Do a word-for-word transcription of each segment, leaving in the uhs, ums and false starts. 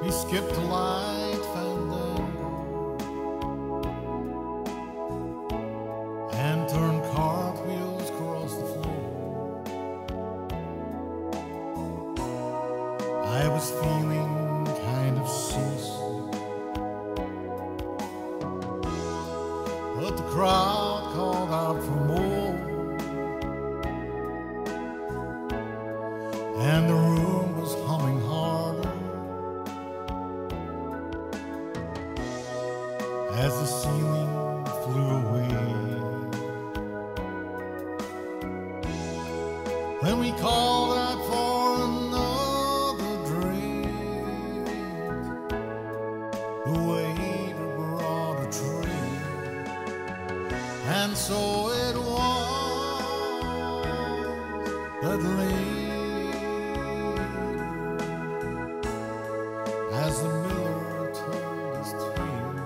He skipped a light fandango and turned cartwheels across the floor. I was feeling kind of seasick, but the crowd called out for more, and the room was humming harder as the ceiling flew away. Then we called out for another drink. The waiter brought a tray, and so it was that later, as the miller told his tale,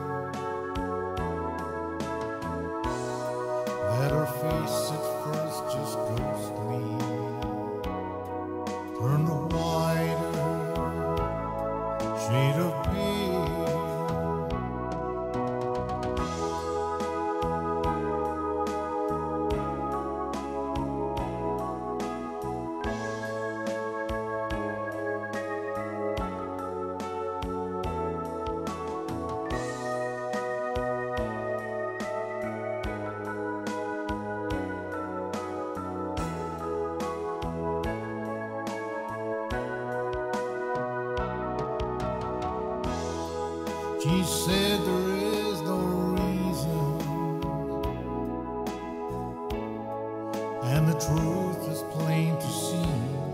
that her face at first just ghostly turned a whiter shade of pale. She said there is no reason, and the truth is plain to see,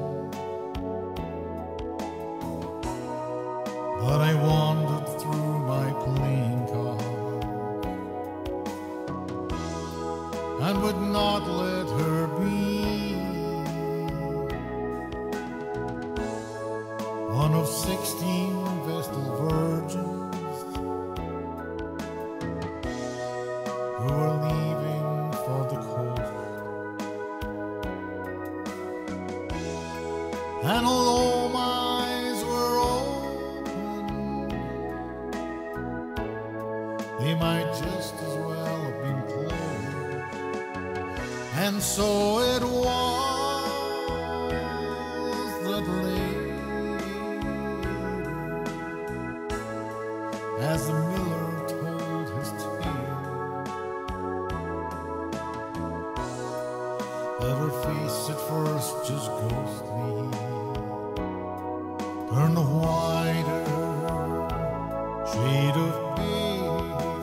but I wandered through my playing card and would not let her be one of sixteen Vestal virgins who were leaving for the coast. And although my eyes were open, they might just as well have been closed. And so it was that later, as the miller told his tale, that her face at first just ghostly turned a whiter shade of pale.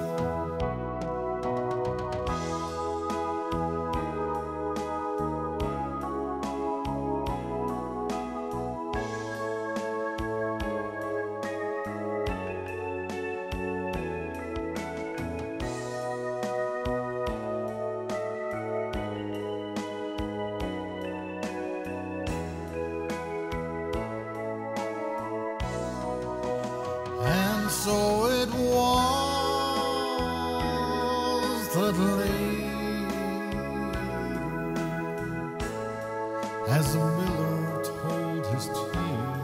And so it was that later, as the miller told his tale,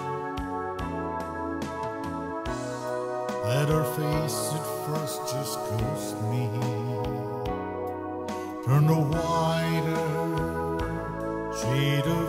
that her face at first just ghostly turned a whiter shade of